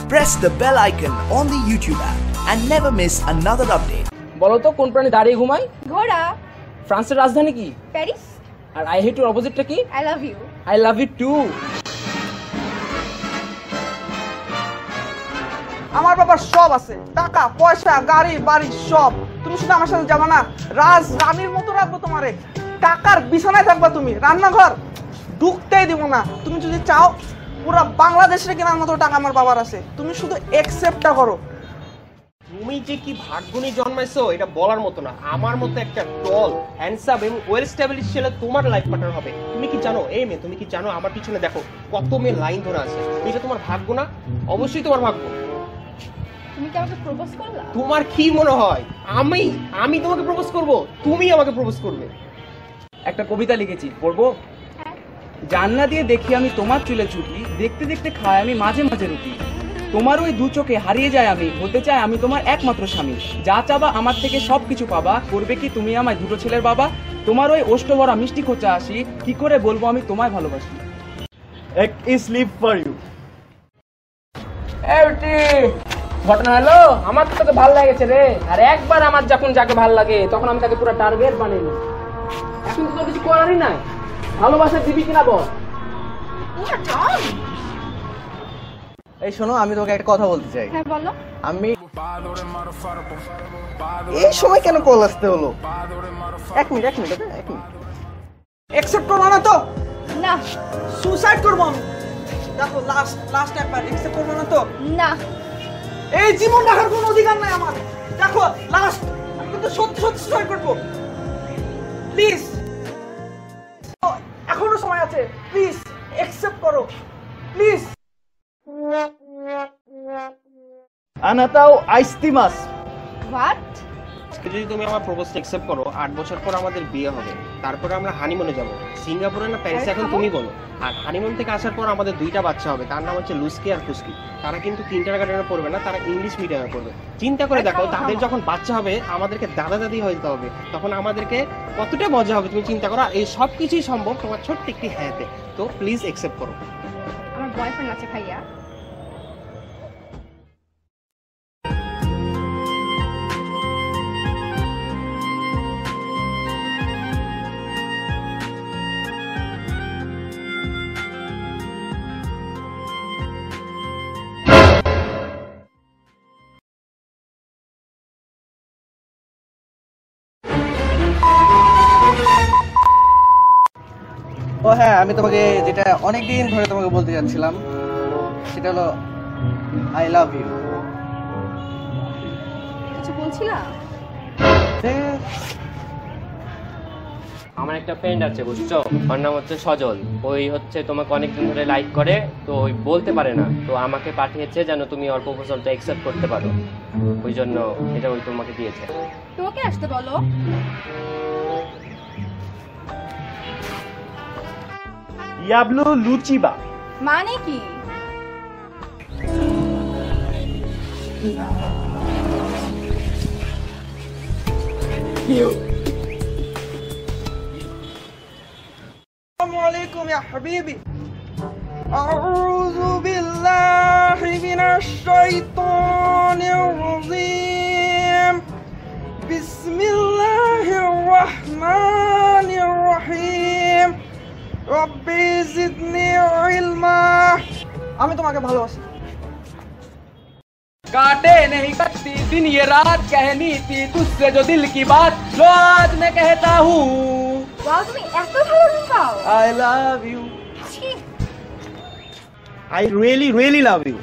press the bell icon on the YouTube app and never miss another update. বলো তো কোন প্রাণী দাঁড়িয়ে ঘুমায়? ঘোড়া। ফ্রান্সের রাজধানী কি? প্যারিস। আর আই হেট এর অপোজিটটা কি? I love you. I love you too. আমার বাবার সব আছে, টাকা পয়সা গাড়ি বাড়ি সব। তুমি শুধু আমার সাথে যাবা না, রানীর মতো রাখবো তোমারে। টাকার বিছানায় থাকবা তুমি, রান্নাঘর ঢুকতেই দিব না। তুমি যদি চাও পুরো বাংলাদেশে কেনার মতো টাকা আমার বাবার আছে, তুমি শুধু অ্যাকসেপ্টটা করো। তুমি যে কি ভাগ্য নিয়ে জন্মাইছো এটা বলার মতো না। আমার মতো একটা টল হ্যান্ডসাম এবং ওয়েল স্ট্যাবলিশ ছেলে তোমার লাইফ পার্টনার হবে। তুমি কি জানো এই মেয়ে, তুমি কি জানো আমার পিছনে দেখো কত মেয়ে লাইন ধরে আছে? এটা তোমার ভাগ্য না? অবশ্যই তোমার ভাগ্য। তুমি কি আমাকে প্রপোজ করলা? তোমার কি মনে হয় আমি তোমাকে প্রপোজ করব? তুমি আমাকে প্রপোজ করবে? একটা কবিতা লিখেছি, পড়বো? জানলা দিয়ে দেখি আমি তোমার চুলে ছুটি, দেখতে দেখতে খাই আমি মাঝে মাঝে রুটি। তোমার ওই দু চোখে হারিয়ে যায় আমি, হতে চাই আমি তোমার একমাত্র স্বামী। যা চাবা আমার থেকে সবকিছু পাবা, করবে কি তুমি আমায় দুটো ছেলের বাবা? তোমার ওই ওষ্ঠ ভরা মিষ্টি খোঁচা আসি, কি করে বলবো আমি তোমায় ভালোবাসি। এক স্লিপ ফর ইউ। ঘটনা হলো আমার তোকে ভালো লাগেছে রে, আর একবার আমার যখন যাকে ভালো লাগে তখন আমি তাকে পুরো টার্গেট বানিয়ে নিই। এখন তো তোর কিছু করারই নাই, ভালোবাসা দিবি কিনা বল। এই শোনো, আমি তোমাকে একটা কথা বলতে চাই। হ্যাঁ বলো। আমি এই সময় কেন কল আসতে হলো? এক মিনিট অ্যাকসেপ্ট করবো না তো? না। সুসাইড করবো আমি। দেখো লাস্ট একবার অ্যাকসেপ্ট করবো না তো? না। এই জীবন রাখার কোনো অধিকার নাই আমার। দেখো লাস্ট, আমি কিন্তু সত্যি সুসাইড করবো। প্লিজ, এখনো সময় আছে, প্লিজ অ্যাকসেপ্ট করো প্লিজ। আনাতাও আইস্তিমাস। হোয়াট? যদি তুমি আমার প্রপোজটা অ্যাকসেপ্ট করো, 8 বছর পর আমাদের বিয়ে হবে। তারপরে আমরা হানিমুনে যাব, সিঙ্গাপুরে না প্যারিসে, এখন তুমি বলো। আর হানিমুন থেকে আসার পর আমাদের 2টা বাচ্চা হবে, তার নাম হচ্ছে লুস্কি আর ফুস্কি। তারা কিন্তু কিন্ডারগার্টেনে পড়বে না, তারা ইংলিশ মিডিয়ামে পড়বে। চিন্তা করে দেখো, তাদের যখন বাচ্চা হবে আমাদেরকে দাদা দাদি হয়ে যেতে হবে, তখন আমাদেরকে কতটা মজা হবে তুমি চিন্তা করো। এই সব কিছুই সম্ভব তোমার ছোট্ট একটি হ্যাঁতে। তো প্লিজ অ্যাকসেপ্ট করো। আমার বয়ফ্রেন্ড আছে ভাইয়া। ও হ্যাঁ, আমি তোমাকে যেটা অনেকদিন ধরে তোমাকে বলতে যাচ্ছিলাম সেটা হলো আই লাভ ইউ। কিছু বলছিলা? আমার একটা ফ্রেন্ড আছে বুঝছো, ওর নাম হচ্ছে সজল। ওই হচ্ছে তোমাকে অনেকদিন ধরে লাইক করে, তো ওই বলতে পারে না, তো আমাকে পাঠিয়েছে যেন তুমি ওর প্রপোজালটা অ্যাকসেপ্ট করতে পারো, ওই জন্য এটা ওই তোমাকে দিয়েছে। তোমাকে আসতে বলো। ইয়াবলু লুচিবা মানে কি? আসসালামু আলাইকুম ইয়া হাবিবি। আউযু বিল্লাহি মিনাশ শাইতানির রাজীম। বিসমিল্লাহির রাহমানির রাহিম। রব্বি জিদনি ইলমা। আমি তোমাকে ভালোবাসি। काटे नहीं कटती दिन ये रात, कहनी थी तुझसे जो दिल की बात, लो आज मैं कहता हूँ ওয়াও, তুমি এত ভালো গান গাও। I love you. ছি। I really love you.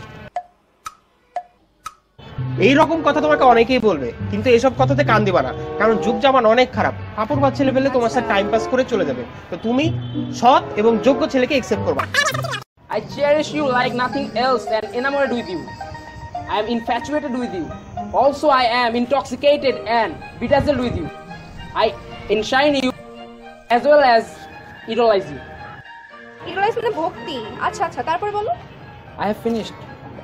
এইরকম কথা তোমাকে অনেকেই বলবে, কিন্তু এসব কথাতে কান দিবা না, কারণ যুগ জামানা অনেক খারাপ। কাপড় বাদ ছেলে পেলে তোমার সাথে টাইম পাস করে চলে যাবে। তো তুমি সৎ এবং যোগ্য ছেলেকে অ্যাকসেপ্ট করবা। I cherish you like nothing else and enamored with you. I am infatuated with you. Also I am intoxicated and bedazzled with you. I enshrine you as well as idolize you. ইডলাইজ মানে ভক্তি। আচ্ছা আচ্ছা, তারপর বলো। I have finished.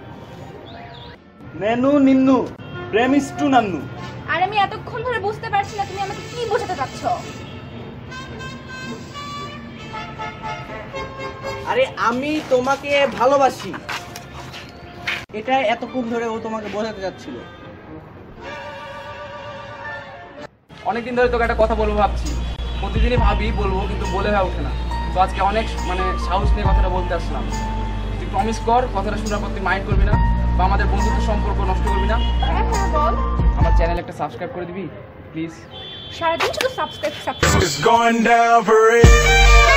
নেনু নিন্নু প্রেমিষ্টু নান্নু। আর আমি এতক্ষণ ধরে বুঝতে পারছি না তুমি আমাকে কি বোঝাতে চাচ্ছ। আরে আমি তোমাকে ভালোবাসি। এটাই এতক্ষণ ধরে ও তোমাকে বোঝাতে যাচ্ছিল। অনেকদিন ধরে তোকে একটা কথা বলবো ভাবছি, প্রতিদিনই ভাবি বলবো কিন্তু বলে হয়ে ওঠে না। তো আজকে অনেক সাহস নিয়ে কথাটা বলতে আসলাম। তুই প্রমিস কর কথাটা শোনার পর তুই মাইন্ড করবি না বা আমাদের বন্ধুত্ব সম্পর্ক নষ্ট করবি না। হ্যাঁ হ্যাঁ বল। আমার চ্যানেল একটা সাবস্ক্রাইব করে দিবি প্লিজ। সারাদিন শুধু subscribe It's going down for real.